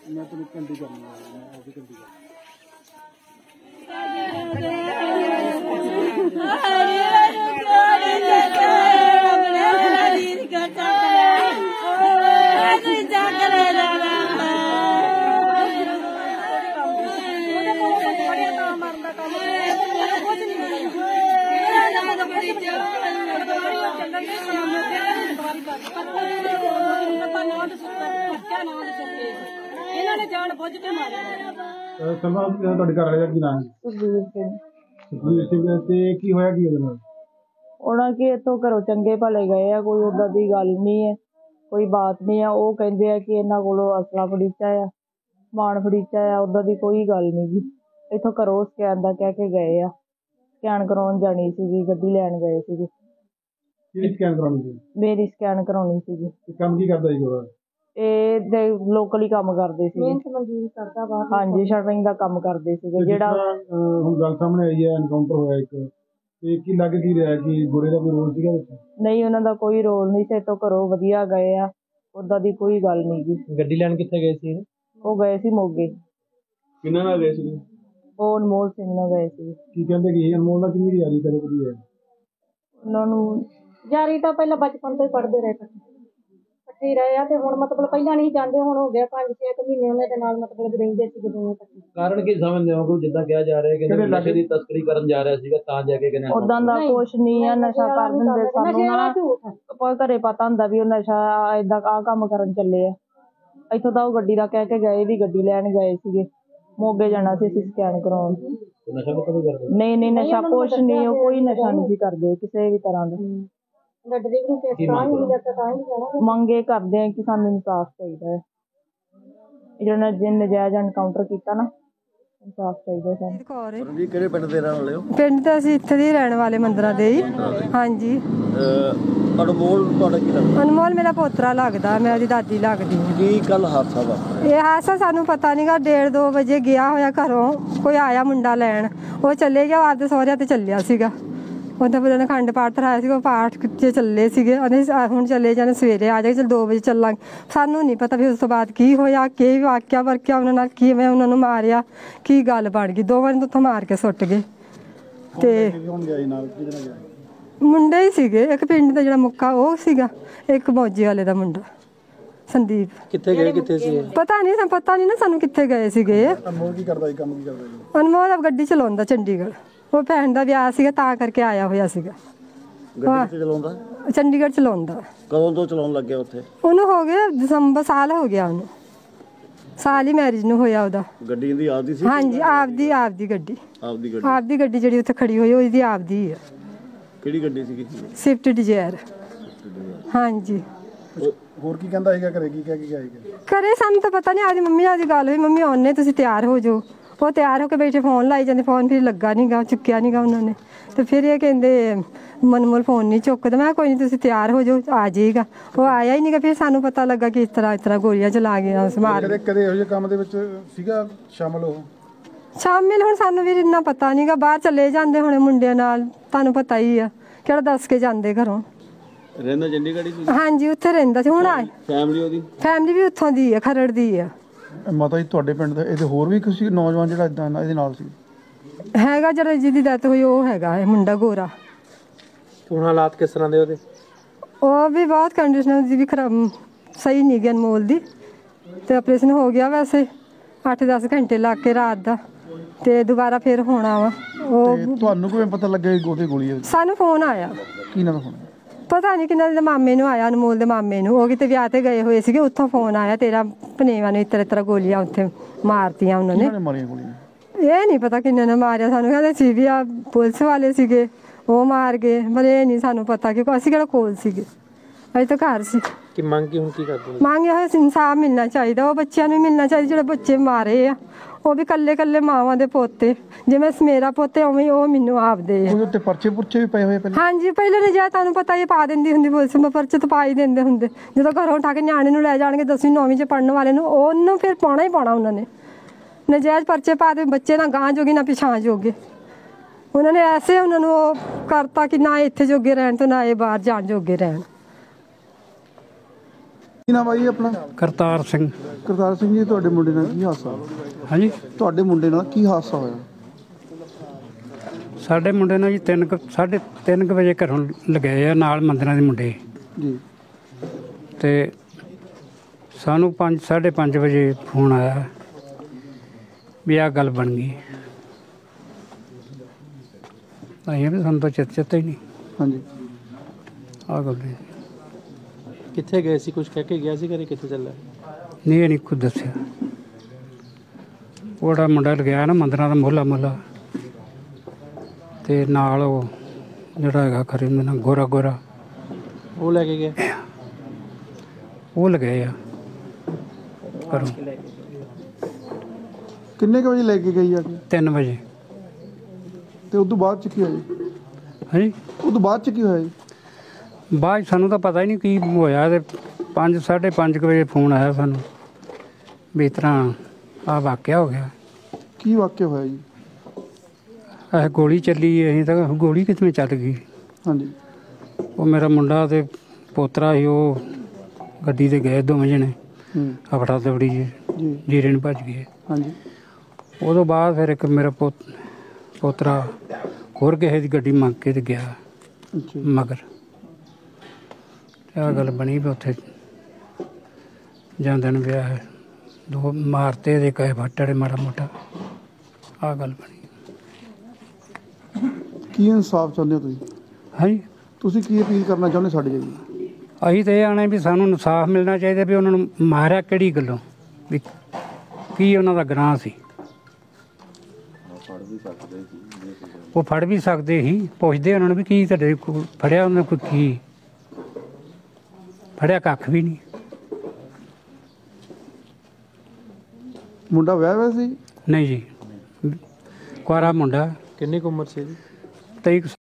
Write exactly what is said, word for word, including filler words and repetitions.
मैं तेन कंडी करनी मैं अभी कंडी कर ਉਹਨਾਂ ਕਿ ਇੱਥੋਂ ਘਰੋਂ ਚੰਗੇ ਭਲੇ ਗਏ ਆ, ਕੋਈ ਉਦਾਂ ਦੀ ਗੱਲ ਨਹੀਂ ਹੈ, ਕੋਈ ਬਾਤ ਨਹੀਂ ਆ। ਉਹ ਕਹਿੰਦੇ ਆ ਕਿ ਇਹਨਾਂ ਕੋਲੋਂ ਅਸਲਾ ਫੜੀਚਾ ਆ, ਸਮਾਨ ਫੜੀਚਾ ਆ, ਉਦਾਂ ਦੀ ਕੋਈ ਗੱਲ ਨਹੀਂ ਗੀ। ਇੱਥੋਂ ਘਰੋਂ ਸਕੈਨ ਦਾ ਕਹਿ ਕੇ ਗਏ ਆ, ਸਕੈਨ ਕਰਾਉਣ ਜਾਣੀ ਸੀਗੀ, ਗੱਡੀ ਲੈਣ ਗਏ ਸੀਗੇ। ਸਕੈਨ ਕਰਾਉਣੀ ਸੀ? ਮੇਰੀ ਸਕੈਨ ਕਰਾਉਣੀ ਸੀਗੀ। ਕੰਮ ਕੀ ਕਰਦਾ ਜੀ? ਇਹ ਦੇ ਲੋਕਲ ਹੀ ਕੰਮ ਕਰਦੇ ਸੀਗੇ। ਹਾਂਜੀ, ਸ਼ਟਰਿੰਗ ਦਾ ਕੰਮ ਕਰਦੇ ਸੀਗੇ। ਜਿਹੜਾ ਹੁਣ ਗੱਲ ਸਾਹਮਣੇ ਆਈ ਹੈ, ਐਨਕਾਊਂਟਰ ਹੋਇਆ ਇੱਕ, ਤੇ ਕੀ ਲੱਗ ਕੀ ਰਿਹਾ ਕਿ ਗੋਰੇ ਦਾ ਕੋਈ ਰੋਲ ਸੀਗਾ ਵਿੱਚ? ਨਹੀਂ, ਉਹਨਾਂ ਦਾ ਕੋਈ ਰੋਲ ਨਹੀਂ ਸੀ। ਤੋਂ ਘਰੋਂ ਵਧੀਆ ਗਏ ਆ, ਉਦਾਂ ਦੀ ਕੋਈ ਗੱਲ ਨਹੀਂ ਗੀ। ਗੱਡੀ ਲੈਣ ਕਿੱਥੇ ਗਏ ਸੀ? ਉਹ ਗਏ ਸੀ ਮੋਗੇ। ਕਿਹਨਾਂ ਨਾਲ ਗਏ ਸੀ? ਉਹ ਅਨਮੋਲ ਸਿੰਘ ਨਾਲ ਗਏ ਸੀ। ਕੀ ਕਹਿੰਦੇ ਕਿ ਅਨਮੋਲ ਨਾਲ ਕਿੰਨੀ ਯਾਰੀ ਕਰੇ ਕਦੀ ਹੈ? ਉਹਨਾਂ ਨੂੰ ਯਾਰੀ ਤਾਂ ਪਹਿਲਾਂ ਬਚਪਨ ਤੋਂ ਹੀ ਪੜ੍ਹਦੇ ਰਹੇ, ਇਕੱਠੇ ਰਹੇ ਆ। ਤੇ ਹੁਣ ਮਤਲਬ ਪਹਿਲਾਂ ਨਹੀਂ ਜਾਂਦੇ, ਹੁਣ ਹੋ ਗਿਆ ਪੰਜ ਛੇ ਕੁ ਮਹੀਨੇ ਉਹਨਾਂ ਦੇ ਨਾਲ ਮਤਲਬ ਰਹਿੰਦੇ ਸੀ ਦੋਵੇਂ ਇਕੱਠੇ। ਕਾਰਨ ਕੀ ਸਮਝਦੇ ਹੋ ਕਿ ਜਿੱਦਾਂ ਕਿਹਾ ਜਾ ਰਿਹਾ ਕਿ ਨਸ਼ੇ ਦੀ ਤਸਕਰੀ ਕਰਨ ਜਾ ਰਿਹਾ ਸੀਗਾ ਤਾਂ ਜਾ ਕੇ ਕਹਿੰਦੇ ਉਦਾਂ ਦਾ ਕੁਛ ਨਹੀਂ ਆ। ਨਸ਼ਾ ਕਰ ਦਿੰਦੇ ਸਾਨੂੰ, ਕੋਈ ਘਰੇ ਪਤਾ ਹੁੰਦਾ ਵੀ ਉਹ ਨਸ਼ਾ ਏਦਾਂ ਆਹ ਕੰਮ ਕਰਨ ਚੱਲੇ ਆ। ਇੱਥੋਂ ਤਾਂ ਉਹ ਗੱਡੀ ਦਾ ਕਹਿ ਕੇ ਗਏ ਵੀ ਗੱਡੀ ਲੈਣ ਗਏ ਸੀਗੇ, ਮੋਗੇ ਜਾਣਾ ਸੀ ਅਸੀਂ ਸਕੈਨ ਕਰਾਉਣ। ਨਸ਼ਾ ਪਤਾ ਨਹੀਂ ਕਰਦੇ? ਨਹੀਂ ਨਹੀਂ, ਨਸ਼ਾ ਕੁਛ ਨਹੀਂ, ਉਹ ਕੋਈ ਨਸ਼ਾ ਨਹੀਂ ਸੀ ਕਰਦੇ ਕਿਸੇ ਵੀ ਤਰ੍ਹਾਂ ਦਾ। ਮੰਗੇ ਕਰਦੇ ਆ ਕਿ ਸਾਨੂੰ ਇਨਸਾਫ ਚਾਹੀਦਾ ਹੈ। ਜਿਹੜਾ ਨਜਾਇਜ਼ ਐਨਕਾਊਂਟਰ ਕੀਤਾ ਨਾ, ਇਨਸਾਫ ਚਾਹੀਦਾ ਸਾਨੂੰ। ਜੀ ਕਿਹੜੇ ਪਿੰਡ ਦੇ ਰਹਿਣ ਵਾਲੇ ਹੋ? ਪਿੰਡ ਤਾਂ ਅਸੀਂ ਇੱਥੇ ਦੇ ਰਹਿਣ ਵਾਲੇ, ਮੰਦਰਾਂ ਦੇ ਹੀ। ਹਾਂਜੀ। ਅਨਮੋਲ ਤੁਹਾਡਾ ਕੀ ਲੱਗਦਾ? ਅਨਮੋਲ ਮੇਰਾ ਪੋਤਰਾ ਲੱਗਦਾ, ਮੈਂ ਉਹਦੀ ਦਾਦੀ ਲੱਗਦੀ ਹਾਂ। ਕੀ ਕੱਲ ਹਾਦਸਾ ਵਾਪਰਿਆ? ਇਹ ਹਾਦਸਾ ਸਾਨੂੰ ਪਤਾ ਨਹੀਂਗਾ। ਡੇਢ ਦੋ ਵਜੇ ਗਿਆ ਹੋਇਆ ਘਰੋਂ, ਕੋਈ ਆਇਆ ਮੁੰਡਾ ਲੈਣ, ਉਹ ਚੱਲੇ ਗਿਆ ਆਪਦੇ ਸਹੁਰਿਆਂ ਤੇ ਚੱਲਿਆ ਸੀਗਾ। ਉਹਦਾ ਫਿਰ ਉਹਨੇ ਅਖੰਡ ਪਾਠ ਧਰਾਇਆ ਸੀ, ਉਹ ਪਾਠ 'ਚ ਚੱਲੇ ਸੀਗੇ। ਉਹਨੇ ਹੁਣ ਚੱਲੇ ਜਾਣੇ, ਸਵੇਰੇ ਆ ਜਾਏ, ਚਲ ਦੋ ਵਜੇ ਚੱਲਾਂਗੇ। ਸਾਨੂੰ ਨਹੀਂ ਪਤਾ ਵੀ ਉਸ ਤੋਂ ਬਾਅਦ ਕੀ ਹੋਇਆ, ਕੀ ਵਾਕਿਆ ਵਰਕਿਆ ਉਹਨਾਂ ਨਾਲ, ਕਿਵੇਂ ਉਹਨਾਂ ਨੂੰ ਮਾਰਿਆ, ਕੀ ਗੱਲ ਬਣ ਗਈ। ਦੋਵਾਂ ਨੂੰ ਉੱਥੋਂ ਮਾਰ ਕੇ ਸੁੱਟ ਗਏ। ਤੇ ਮੁੰਡੇ ਹੀ ਸੀਗੇ, ਇੱਕ ਪਿੰਡ ਦਾ ਜਿਹੜਾ ਮੁੱਕਾ ਉਹ ਸੀਗਾ, ਇੱਕ ਮੌਜੀ ਵਾਲੇ ਦਾ ਮੁੰਡਾ ਸੰਦੀਪ। ਕਿੱਥੇ ਗਏ, ਕਿੱਥੇ ਸੀ? ਪਤਾ ਨਹੀਂ, ਪਤਾ ਨਹੀਂ ਨਾ ਸਾਨੂੰ ਕਿੱਥੇ ਗਏ ਸੀਗੇ। ਅਨਮੋਲ ਕੀ ਕਰਦਾ ਸੀ, ਕੰਮ ਕੀ ਕਰਦਾ ਸੀ? ਅਨਮੋਲ ਗੱਡੀ ਚਲਾਉਂਦਾ ਚੰਡੀਗੜ੍ਹ, ਉਹ ਭੈਣ ਦਾ ਵਿਆਹ ਸੀਗਾ ਤਾਂ ਕਰਕੇ ਆਇਆ ਹੋਇਆ ਸੀਗਾ। ਗੱਡੀ ਚਲਾਉਂਦਾ? ਚੰਡੀਗੜ੍ਹ ਚਲਾਉਂਦਾ। ਕਦੋਂ ਤੋਂ ਚਲਾਉਣ ਲੱਗਿਆ ਉੱਥੇ? ਉਹਨੂੰ ਹੋ ਗਿਆ ਦਸੰਬਰ, ਸਾਲ ਹੋ ਗਿਆ ਉਹਨੂੰ, ਸਾਲ ਹੀ ਮੈਰਿਜ ਨੂੰ ਹੋਇਆ ਉਹਦਾ। ਗੱਡੀ ਇਹਦੀ ਆਪਦੀ ਸੀ? ਹਾਂਜੀ, ਆਪਦੀ ਆਪਦੀ ਗੱਡੀ। ਆਪਦੀ ਗੱਡੀ? ਆਪਦੀ ਗੱਡੀ ਜਿਹੜੀ ਉੱਥੇ ਖੜੀ ਹੋਈ ਉਹਦੀ ਆਪਦੀ ਹੈ। ਕਿਹੜੀ ਗੱਡੀ ਸੀਗੀ? Swift Dzire. ਹਾਂਜੀ। ਹੋਰ ਕੀ ਕਹਿੰਦਾ ਹੈਗਾ, ਘਰੇ ਕੀ ਕਹਿ ਕੇ ਗਿਆ ਹੈਗਾ? ਘਰੇ ਸਾਨੂੰ ਤਾਂ ਪਤਾ ਨਹੀਂ। ਆਪਦੀ ਮੰਮੀ ਨਾਲ ਦੀ ਗੱਲ ਹੋਈ, ਮੰਮੀ ਆਉਣੇ ਤੁਸੀਂ ਤਿਆਰ ਹੋ ਜਾਓ। ਉਹ ਤਿਆਰ ਹੋ ਕੇ ਬੈਠੇ, ਫੋਨ ਲਾਈ ਜਾਂਦੇ, ਫੋਨ ਫਿਰ ਲੱਗਾ ਨਹੀਂ ਗਾ, ਚੁੱਕਿਆ ਨਹੀਂ ਗਾ ਉਹਨਾਂ ਨੇ। ਤੇ ਫਿਰ ਇਹ ਕਹਿੰਦੇ ਮਨਮੋਲ ਫੋਨ ਨਹੀਂ ਚੁੱਕਦਾ। ਮੈਂ ਕੋਈ ਨਹੀਂ ਤੁਸੀਂ ਤਿਆਰ ਹੋ ਜਾਓ, ਆ ਜਾਏਗਾ। ਉਹ ਆਇਆ ਹੀ ਨਹੀਂ ਗਾ। ਫਿਰ ਸਾਨੂੰ ਪਤਾ ਲੱਗਾ ਕਿ ਇਸ ਤਰ੍ਹਾਂ ਇਸ ਤਰ੍ਹਾਂ ਗੋਲੀਆਂ ਚਲਾ ਗਈਆਂ। ਕਦੇ ਕਦੇ ਇਹੋ ਜਿਹੇ ਕੰਮ ਦੇ ਵਿੱਚ ਸੀਗਾ ਸ਼ਾਮਲ? ਉਹ ਸ਼ਾਮਿਲ ਹੁਣ ਸਾਨੂੰ ਵੀ ਇੰਨਾ ਪਤਾ ਨਹੀਂ ਗਾ। ਬਾਹਰ ਚਲੇ ਜਾਂਦੇ ਹੋਣੇ ਮੁੰਡਿਆਂ ਨਾਲ, ਤੁਹਾਨੂੰ ਪਤਾ ਹੀ ਆ, ਕਿਹੜਾ ਦੱਸ ਕੇ ਜਾਂਦੇ ਘਰੋਂ। ਰਹਿੰਦਾ ਚੰਡੀਗੜ੍ਹ ਹੀ? ਹਾਂਜੀ, ਉੱਥੇ ਰਹਿੰਦਾ ਸੀ। ਹੁਣ ਆ ਫੈਮਿਲੀ ਉਹਦੀ? ਫੈਮਿਲੀ ਵੀ ਉੱਥੋਂ ਦੀ ਆ, ਖਰੜ ਦੀ ਆ। ਮਾਤਾ ਜੀ ਤੁਹਾਡੇ ਪਿੰਡ ਦਾ ਇਹਦੇ ਹੋਰ ਵੀ ਕਿਸੇ ਨੌਜਵਾਨ ਜਿਹੜਾ ਇਦਾਂ ਇਹਦੇ ਨਾਲ ਸੀ? ਹੈਗਾ, ਜਿਹੜਾ ਜਿਹਦੀ ਡੈਥ ਹੋਈ ਉਹ ਹੈਗਾ, ਇਹ ਮੁੰਡਾ ਗੋਰਾ। ਹੁਣ ਹਾਲਾਤ ਕਿਸ ਤਰ੍ਹਾਂ ਦੇ ਉਹਦੇ? ਉਹ ਵੀ ਬਹੁਤ ਕੰਡੀਸ਼ਨ ਦੀ ਵੀ ਖਰਾਬ, ਸਹੀ ਨਹੀਂ ਗਈ ਅਨਮੋਲ ਦੀ। ਤੇ ਆਪਰੇਸ਼ਨ ਹੋ ਗਿਆ ਵੈਸੇ, ਅੱਠ ਦਸ ਘੰਟੇ ਲੱਗ ਕੇ ਰਾਤ ਦਾ, ਤੇ ਦੁਬਾਰਾ ਫਿਰ ਹੋਣਾ ਵਾ। ਉਹ ਤੁਹਾਨੂੰ ਕਿਵੇਂ ਪਤਾ ਲੱਗਿਆ ਕਿ ਉਹਦੇ ਗੋਲੀ? ਸਾਨੂੰ ਫੋਨ ਆਇਆ। ਕੀ ਨਾ ਫੋਨ? ਪਤਾ ਨਹੀਂ ਕਿੰਨਾ ਦੇ ਮਾਮੇ ਨੂੰ ਆਇਆ, ਅਨਮੋਲ ਦੇ ਮਾਮੇ ਨੂੰ। ਉਹ ਕਿਤੇ ਵਿਆਹ ਤੇ ਗਏ ਹੋਏ ਸੀਗੇ, ਉੱਥੋਂ ਫੋਨ ਆਇਆ, ਤੇਰਾ ਭਨੇਵਾ ਨੇ ਇਤਰ ਇਤਰ ਗੋਲੀਆਂ ਉੱਥੇ ਮਾਰਤੀਆਂ ਉਹਨਾਂ ਨੇ। ਮਾਰੀਆਂ ਗੋਲੀਆਂ? ਇਹ ਨਹੀਂ ਪਤਾ ਕਿੰਨੇ ਨੇ ਮਾਰਿਆ। ਸਾਨੂੰ ਕਹਿੰਦੇ ਸੀ ਵੀ ਆ ਪੁਲਿਸ ਵਾਲੇ ਸੀਗੇ, ਉਹ ਮਾਰ ਗਏ, ਪਰ ਇਹ ਨਹੀਂ ਸਾਨੂੰ ਪਤਾ ਕਿ ਅਸੀਂ ਕਿਹੜਾ ਕੋਲ ਸੀਗੇ, ਅਸੀਂ ਤਾਂ ਘਰ ਸੀ। ਕਿ ਮੰਗ ਕੀ ਹੁਣ ਕੀ ਕਰਦੇ? ਮੰਗ ਇਹ ਇਨਸਾਫ ਮਿਲਣਾ ਚਾਹੀਦਾ, ਉਹ ਬੱਚਿਆਂ ਨੂੰ ਮਿਲਣਾ ਚਾਹੀਦਾ ਜਿਹੜੇ ਬੱਚੇ ਮਾਰੇ ਆ। ਉਹ ਵੀ ਕੱਲੇ ਕੱਲੇ ਮਾਵਾਂ ਦੇ ਪੋਤੇ, ਜਿਵੇਂ ਮੇਰਾ ਪੋਤੇ ਉਵੇਂ ਉਹ ਮੈਨੂੰ ਆਪਦੇ ਆ। ਉਹਦੇ ਉੱਤੇ ਪਰਚੇ ਪੁਰਚੇ ਵੀ ਪਏ ਹੋਏ ਪਹਿਲਾਂ? ਹਾਂਜੀ, ਪਹਿਲੇ ਨੇ ਜੇ ਤੁਹਾਨੂੰ ਪਤਾ ਇਹ ਪਾ ਦਿੰਦੀ ਹੁੰਦੀ ਪੁਲਿਸ, ਪਰਚੇ ਤਾਂ ਪਾ ਹੀ ਦਿੰਦੇ ਹੁੰਦੇ। ਜਦੋਂ ਘਰੋਂ ਉਠਾ ਕੇ ਨਿਆਣੇ ਨੂੰ ਲੈ ਜਾਣਗੇ ਦਸਵੀਂ ਨੌਵੀਂ 'ਚ ਪੜ੍ਹਨ ਵਾਲੇ ਨੂੰ, ਉਹਨੂੰ ਫਿਰ ਪਾਉਣਾ ਹੀ ਪਾਉਣਾ ਉਹਨਾਂ ਨੇ। ਨਜਾਇਜ਼ ਪਰਚੇ ਪਾ ਦੇ, ਬੱਚੇ ਨਾ ਗਾਂਹ ਜੋਗੇ ਨਾ ਪਿਛਾਂ ਜੋਗੇ। ਉਹਨਾਂ ਨੇ ਐਸੇ ਉਹਨਾਂ ਨੂੰ ਉਹ ਕਰਤਾ ਕਿ ਨਾ ਇੱਥੇ ਜੋਗੇ ਰਹਿਣ ਤੇ ਨਾ ਇਹ ਬਾਹਰ ਜਾਣ ਜੋਗੇ ਰਹਿਣ। ਕੀ ਨਾਮ ਆ ਜੀ ਆਪਣਾ? ਕਰਤਾਰ ਸਿੰਘ। ਕਰਤਾਰ ਸਿੰਘ ਜੀ, ਤੁਹਾਡੇ ਮੁੰਡੇ ਨਾਲ ਕੀ ਹਾਦਸਾ ਹੋਇਆ? ਹਾਂਜੀ, ਤੁਹਾਡੇ ਮੁੰਡੇ ਨਾਲ ਕੀ ਹਾਦਸਾ ਹੋਇਆ? ਸਾਡੇ ਮੁੰਡੇ ਨਾਲ ਜੀ ਤਿੰਨ ਕੁ ਸਾਢੇ ਤਿੰਨ ਕੁ ਵਜੇ ਘਰੋਂ ਲਗਾਏ ਆ ਨਾਲ ਮੰਦਰਾਂ ਦੇ ਮੁੰਡੇ ਜੀ। ਤੇ ਸਾਨੂੰ ਪੰਜ ਸਾਢੇ ਪੰਜ ਵਜੇ ਫੋਨ ਆਇਆ ਵੀ ਆਹ ਗੱਲ ਬਣ ਗਈ। ਅਸੀਂ ਵੀ ਸਾਨੂੰ ਤਾਂ ਚਿੱਤ ਚਿੱਤ ਹੀ ਨਹੀਂ ਹਾਂਜੀ। ਆਹ ਗੱਲ ਨਹੀਂ। ਕਿੱਥੇ ਗਏ ਸੀ? ਕੁਝ ਕਹਿ ਕੇ ਗਿਆ ਸੀ ਘਰੇ? ਕਿੱਥੇ ਚੱਲਾ? ਨਹੀਂ, ਇਹ ਨਹੀਂ ਕੁਝ ਦੱਸਿਆ। ਉਹਦਾ ਮੁੰਡਾ ਲਗਾਇਆ ਨਾ ਮੰਦਰਾਂ ਦਾ ਮੋਹਲਾ ਮੋਹਲਾ, ਤੇ ਨਾਲ ਉਹ ਜਿਹੜਾ ਹੈਗਾ ਖਰੇ ਉਹਦਾ ਨਾਂ ਗੋਰਾ ਗੋਰਾ, ਉਹ ਲੈ ਕੇ ਗਏ? ਉਹ ਲਗਾਏ ਆ ਘਰੋਂ ਕਿੰਨੇ ਕੁ ਵਜੇ ਲੈ ਕੇ ਗਈ ਆ ਕੇ? ਤਿੰਨ ਵਜੇ। ਤੇ ਉਸ ਤੋਂ ਬਾਅਦ ਚ ਕੀ ਹੋਇਆ ਜੀ? ਹਾਂਜੀ, ਉਸ ਤੋਂ ਬਾਅਦ ਚ ਕੀ ਹੋਇਆ ਜੀ? ਬਾਅਦ 'ਚ ਸਾਨੂੰ ਤਾਂ ਪਤਾ ਹੀ ਨਹੀਂ ਕੀ ਹੋਇਆ। ਤੇ ਪੰਜ ਸਾਢੇ ਪੰਜ ਕੁ ਵਜੇ ਫੋਨ ਆਇਆ ਸਾਨੂੰ ਵੀ ਇਸ ਤਰ੍ਹਾਂ ਆਹ ਵਾਕਿਆ ਹੋ ਗਿਆ। ਕੀ ਵਾਕਿਆ ਹੋਇਆ ਜੀ? ਇਹ ਗੋਲੀ ਚੱਲੀ। ਅਸੀਂ ਤਾਂ ਗੋਲੀ ਕਿੱਥੇ ਚੱਲ ਗਈ। ਹਾਂਜੀ। ਉਹ ਮੇਰਾ ਮੁੰਡਾ ਤੇ ਪੋਤਰਾ ਸੀ, ਉਹ ਗੱਡੀ 'ਤੇ ਗਏ ਦੋਵੇਂ ਜਣੇ। ਹੂੰ। ਹਫੜਾ ਦਫੜੀ ਜੀ ਜੀ। ਜੀਰੇ ਨੂੰ ਭੱਜ ਗਏ। ਹਾਂਜੀ। ਉਦੋਂ ਬਾਅਦ ਫਿਰ ਇੱਕ ਮੇਰਾ ਪੋਤ ਪੋਤਰਾ ਹੋਰ ਕਿਸੇ ਦੀ ਗੱਡੀ ਮੰਗ ਕੇ ਤੇ ਗਿਆ ਅੱਛਾ। ਮਗਰ। ਆਹ ਗੱਲ ਬਣੀ ਵੀ ਉੱਥੇ ਜਾਂਦੇ ਨੂੰ ਵਿਆਹ ਦੋ ਮਾਰਤੇ ਦੇ ਕਹੇ ਫੱਟੜੇ ਮਾੜਾ ਮੋਟਾ। ਆਹ ਗੱਲ ਬਣੀ। ਕੀ ਇਨਸਾਫ ਚਾਹੁੰਦੇ ਹੋ ਤੁਸੀਂ? ਹਾਂਜੀ, ਤੁਸੀਂ ਕੀ ਅਪੀਲ ਕਰਨਾ ਚਾਹੁੰਦੇ ਸਾਡੇ ਜੀ? ਅਸੀਂ ਤਾਂ ਇਹ ਆਣੇ ਵੀ ਸਾਨੂੰ ਇਨਸਾਫ ਮਿਲਣਾ ਚਾਹੀਦਾ ਵੀ ਉਹਨਾਂ ਨੂੰ ਮਾਰਿਆ ਕਿਹੜੀ ਗੱਲੋਂ, ਵੀ ਕੀ ਉਹਨਾਂ ਦਾ ਗੁਨਾਹ ਸੀ। ਉਹ ਫੜ ਵੀ ਸਕਦੇ ਸੀ। ਪੁੱਛਦੇ ਉਹਨਾਂ ਨੂੰ ਵੀ ਕੀ ਤੁਹਾਡੇ ਕੋਲ ਫੜਿਆ ਉਹਨਾਂ ਕੋਈ, ਕੀ ਫੜਿਆ? ਕੱਖ ਵੀ ਨਹੀਂ। ਮੁੰਡਾ ਵਿਆਹ ਹੋਇਆ ਸੀ? ਨਹੀਂ ਜੀ, ਕੁਆਰਾ ਮੁੰਡਾ। ਕਿੰਨੀ ਕੁ ਉਮਰ ਸੀ ਜੀ? ਤੇਈ